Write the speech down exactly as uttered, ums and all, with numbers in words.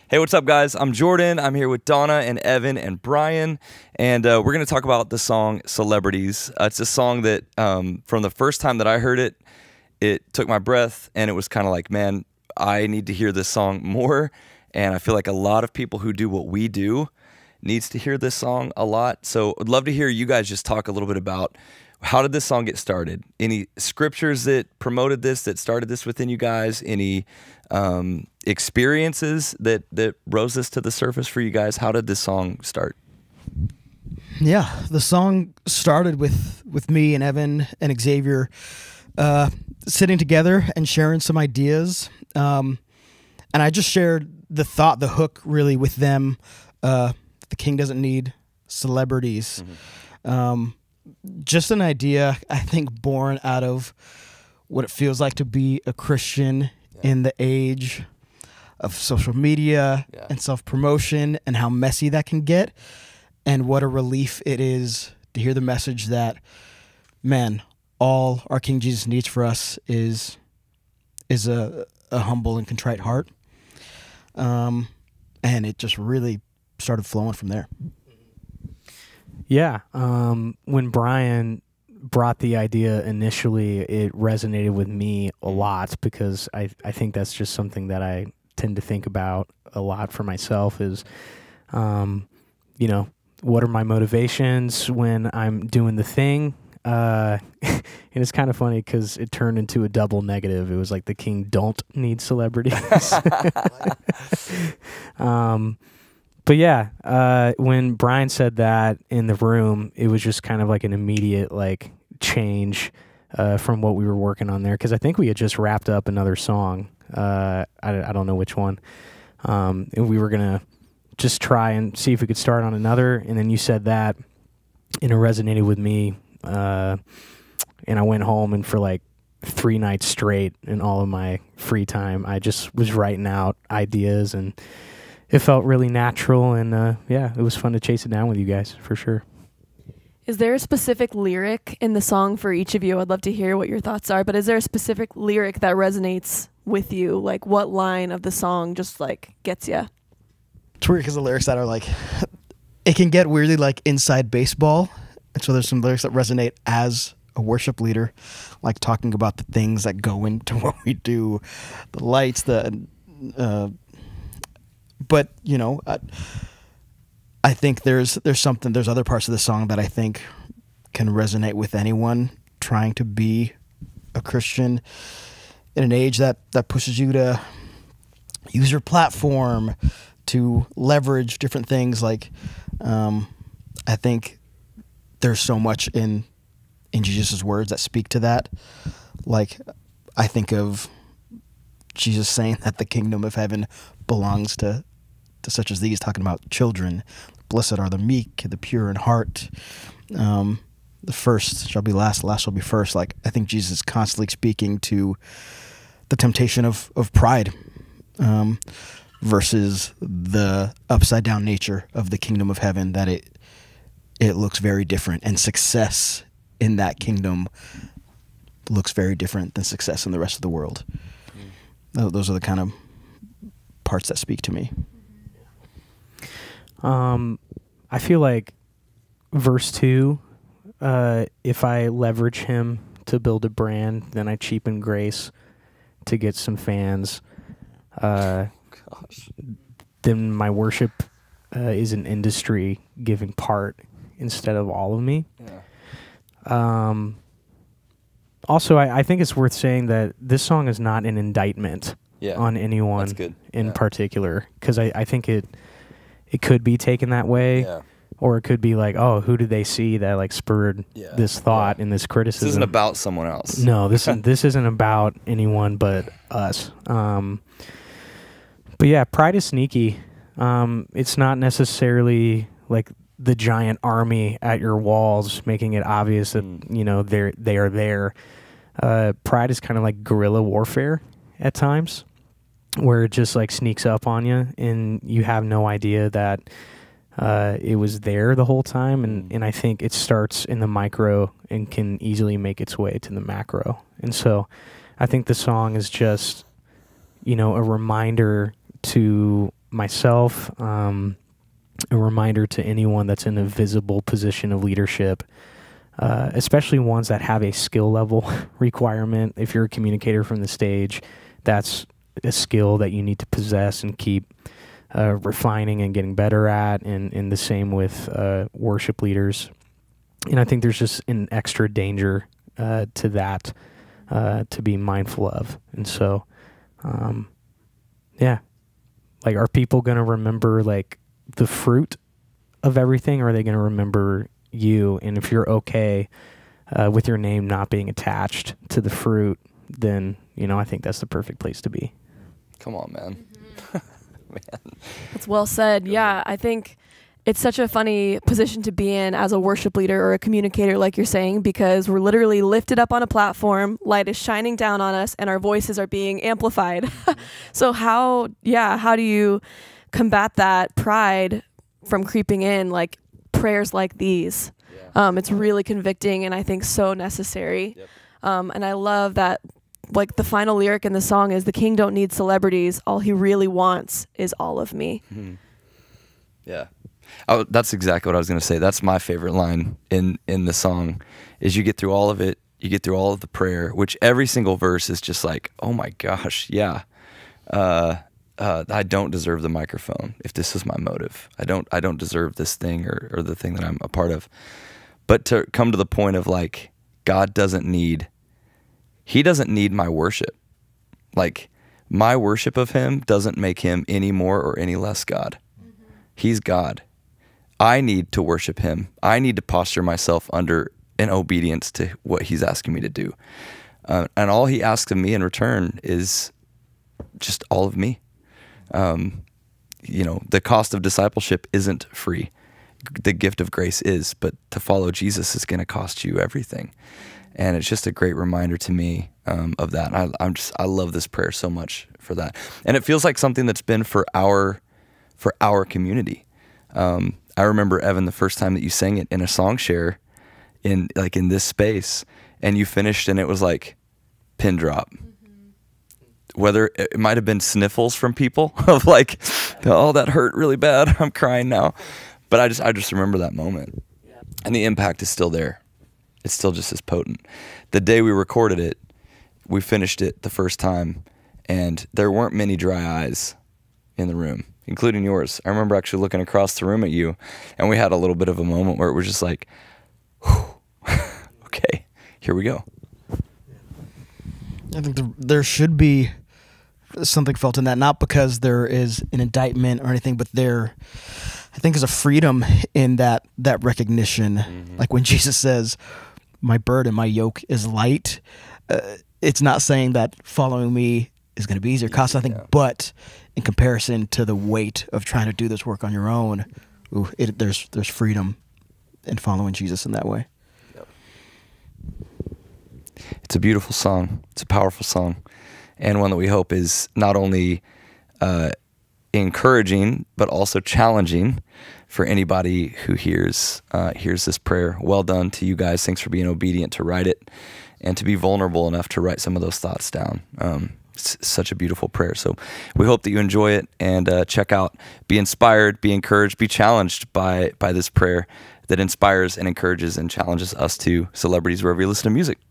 Hey, what's up, guys? I'm Jordan. I'm here with Donna and Evan and Brian, and uh, we're going to talk about the song Celebrities. Uh, it's a song that, um, from the first time that I heard it, it took my breath, and it was kind of like, man, I need to hear this song more, and I feel like a lot of people who do what we do needs to hear this song a lot. So I'd love to hear you guys just talk a little bit about how did this song get started? Any scriptures that promoted this, that started this within you guys? Any um, experiences that, that rose this to the surface for you guys? How did this song start? Yeah, the song started with, with me and Evan and Xavier uh, sitting together and sharing some ideas. Um, and I just shared the thought, the hook really with them. Uh, the king doesn't need celebrities. Mm-hmm. um, Just an idea, I think, born out of what it feels like to be a Christian yeah. in the age of social media yeah. and self-promotion, and how messy that can get, and what a relief it is to hear the message that, man, all our King Jesus needs for us is is a, a humble and contrite heart. Um, and it just really started flowing from there. Yeah, um, when Brian brought the idea initially, it resonated with me a lot, because I, I think that's just something that I tend to think about a lot for myself is, um, you know, what are my motivations when I'm doing the thing? Uh, and it's kind of funny because it turned into a double negative. It was like the king don't need celebrities. um But yeah, uh, when Brian said that in the room, it was just kind of like an immediate like change uh, from what we were working on there. Because I think we had just wrapped up another song. Uh, I, I don't know which one. Um, and we were going to just try and see if we could start on another. And then you said that, and it resonated with me. Uh, and I went home, and for like three nights straight in all of my free time, I just was writing out ideas, and it felt really natural, and uh, yeah, it was fun to chase it down with you guys, for sure. Is there a specific lyric in the song for each of you? I'd love to hear what your thoughts are, but is there a specific lyric that resonates with you? Like, what line of the song just, like, gets you? It's weird because the lyrics that are, like, it can get weirdly, like, inside baseball, and so there's some lyrics that resonate as a worship leader, like talking about the things that go into what we do, the lights, the... Uh, But, you know, I, I think there's there's something, there's other parts of the song that I think can resonate with anyone trying to be a Christian in an age that, that pushes you to use your platform to leverage different things. Like, um, I think there's so much in, in Jesus' words that speak to that. Like, I think of Jesus saying that the kingdom of heaven belongs to, to such as these, talking about children. Blessed are the meek, the pure in heart. Um, the first shall be last, the last shall be first. Like, I think Jesus is constantly speaking to the temptation of, of pride um, versus the upside down nature of the kingdom of heaven, that it, it looks very different, and success in that kingdom looks very different than success in the rest of the world. Those are the kind of parts that speak to me. Um, I feel like verse two, uh, if I leverage him to build a brand, then I cheapen grace to get some fans. Uh, Gosh. Then my worship uh, is an industry giving part instead of all of me. Yeah. Um. Also, I, I think it's worth saying that this song is not an indictment yeah. on anyone in yeah. particular, because I, I think it it could be taken that way, yeah. or it could be like, oh, who did they see that like spurred yeah. this thought yeah. and this criticism? This isn't about someone else. No, this is, this isn't about anyone but us. Um, but yeah, pride is sneaky. Um, it's not necessarily like the giant army at your walls making it obvious that mm. you know they're they are there. Uh, pride is kind of like guerrilla warfare at times, where it just like sneaks up on you and you have no idea that uh, it was there the whole time. And, and I think it starts in the micro and can easily make its way to the macro. And so I think the song is just, you know, a reminder to myself, um, a reminder to anyone that's in a visible position of leadership, uh, especially ones that have a skill level requirement. If you're a communicator from the stage, that's a skill that you need to possess and keep uh, refining and getting better at, and, and the same with uh, worship leaders. And I think there's just an extra danger uh, to that uh, to be mindful of. And so, um, yeah, like, are people going to remember, like, the fruit of everything, or are they going to remember you? And if you're okay uh, with your name not being attached to the fruit, then, you know, I think that's the perfect place to be. Come on, man. Mm-hmm. Man. That's well said. Yeah, I think it's such a funny position to be in as a worship leader or a communicator, like you're saying, because we're literally lifted up on a platform, light is shining down on us, and our voices are being amplified. So how, yeah, how do you combat that pride from creeping in, like prayers like these? Yeah. Um, it's really convicting, and I think so necessary. Yep. Um, and I love that, like, the final lyric in the song is, "The king don't need celebrities. All he really wants is all of me." Mm-hmm. Yeah. Oh, that's exactly what I was going to say. That's my favorite line in, in the song, is you get through all of it, you get through all of the prayer, which every single verse is just like, oh my gosh, yeah. Uh, uh, I don't deserve the microphone if this is my motive. I don't I don't deserve this thing or, or the thing that I'm a part of. But to come to the point of, like, God doesn't need, he doesn't need my worship. Like, my worship of him doesn't make him any more or any less God. Mm-hmm. He's God. I need to worship him. I need to posture myself under in obedience to what he's asking me to do. Uh, and all he asks of me in return is just all of me. Um, you know, the cost of discipleship isn't free. The gift of grace is, but to follow Jesus is going to cost you everything. And it's just a great reminder to me um, of that. I, I'm just, I love this prayer so much for that. And it feels like something that's been for our, for our community. Um, I remember, Evan, the first time that you sang it in a song share in, like, in this space, and you finished and it was like pin drop. Mm-hmm. Whether it might have been sniffles from people of like, oh, that hurt really bad. I'm crying now. But I just, I just remember that moment, and the impact is still there. It's still just as potent. The day we recorded it, we finished it the first time, and there weren't many dry eyes in the room, including yours. I remember actually looking across the room at you, and we had a little bit of a moment where it was just like, okay, here we go. I think the, there should be something felt in that, not because there is an indictment or anything, but there, I think, is a freedom in that that recognition. Mm-hmm. Like when Jesus says, "My burden, my yoke is light," uh, it's not saying that following me is going to be easier, cost nothing, yeah. But in comparison to the weight of trying to do this work on your own, ooh, it, there's there's freedom in following Jesus in that way. Yep. It's a beautiful song. It's a powerful song, and one that we hope is not only uh, encouraging but also challenging for anybody who hears uh, hears this prayer. Well done to you guys. Thanks for being obedient to write it and to be vulnerable enough to write some of those thoughts down. Um, it's such a beautiful prayer. So we hope that you enjoy it, and uh, check out, be inspired, be encouraged, be challenged by by this prayer that inspires and encourages and challenges us to celebrities wherever you listen to music.